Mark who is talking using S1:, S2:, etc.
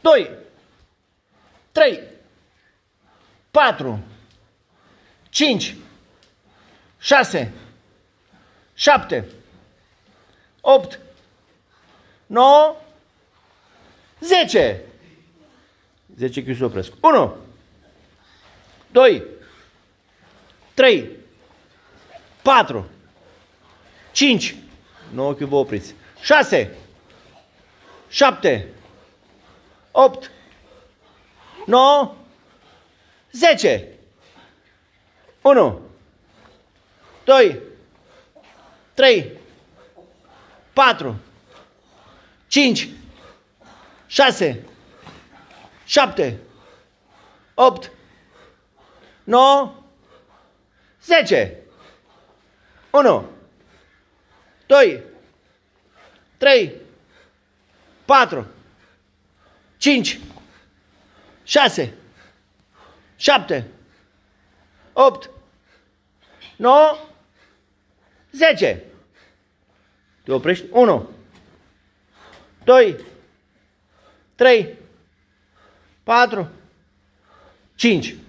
S1: 2, 3, 4, 5, 6, 7, 8, 9, 10. 10 chiuși, opresc. 1, 2, 3, 4, 5, 9 ochiul vă opriți. 6, 7, 8, 9, 10. 1, 2, 3, 4, 5, 6, 7, 8, 9, 10. 1, 2, 3, 4, 5, 6, 7, 8, 9, 10. Te oprești? 1, 2, 3, 4, 5.